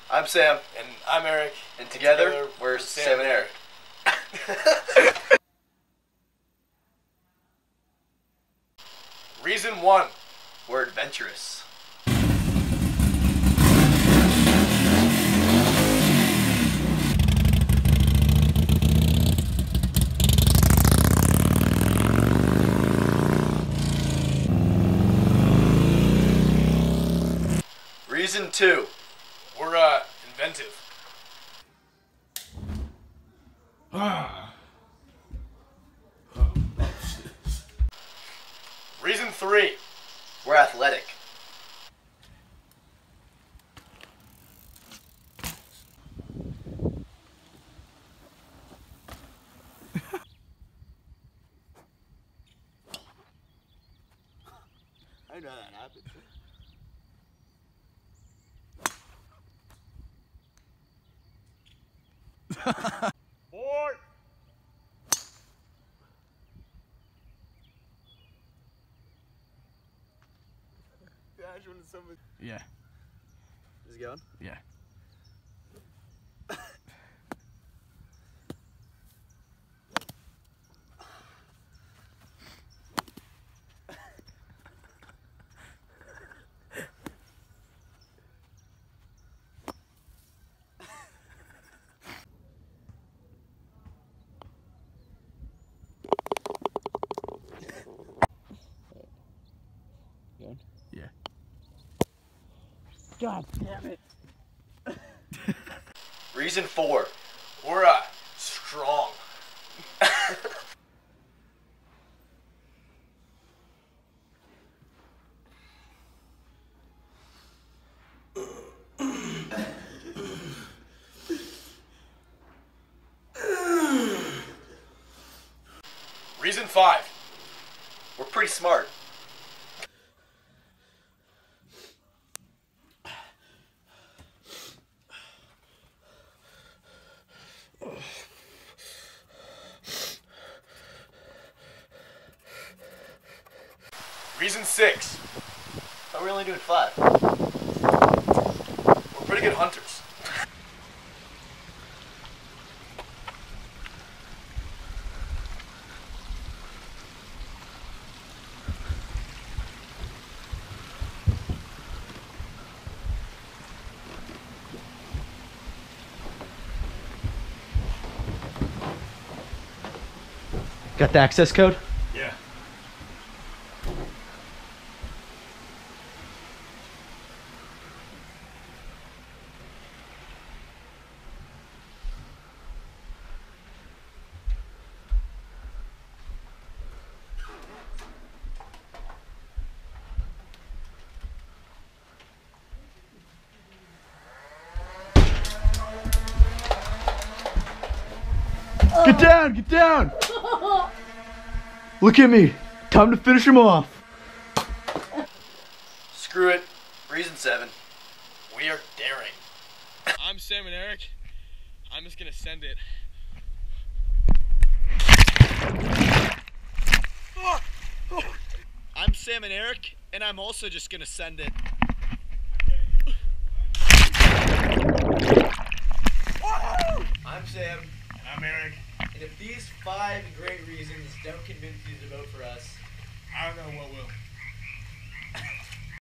I'm Sam. And I'm Eric. And together we're Samneric. Reason 1. We're adventurous. Reason 2. We're inventive. Reason 3. We're athletic. I know that happened. 4. Yeah. Is it going? Yeah. Going? Yeah. God damn it. Reason 4. We're strong. Reason 5. We're pretty smart. Reason 6. But we're only doing 5. We're pretty good hunters. Got the access code? Yeah. Get down! Get down! Look at me. Time to finish him off. Screw it. Reason 7. We are daring. I'm Sam and Eric. I'm just gonna send it. I'm Sam and Eric, and I'm also just gonna send it. I'm Sam. And I'm Eric. And if these 5 great reasons don't convince you to vote for us, I don't know what will.